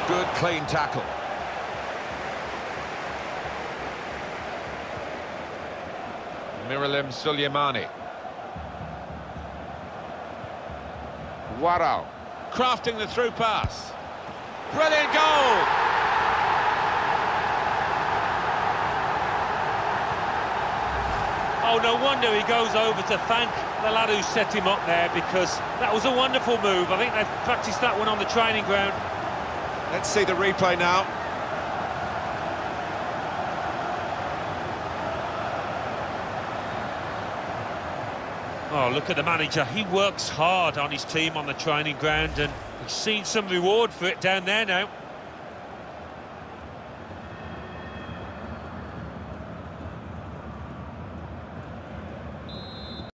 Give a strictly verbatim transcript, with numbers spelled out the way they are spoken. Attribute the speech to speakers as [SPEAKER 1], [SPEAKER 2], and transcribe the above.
[SPEAKER 1] Good, clean tackle. Miralem Suleimani. Warao. Crafting the through pass. Brilliant goal!
[SPEAKER 2] Oh, no wonder he goes over to thank the lad who set him up there, because that was a wonderful move. I think they've practiced that one on the training ground.
[SPEAKER 1] Let's see the replay now.
[SPEAKER 2] Oh, look at the manager. He works hard on his team on the training ground, and he's seen some reward for it down there now.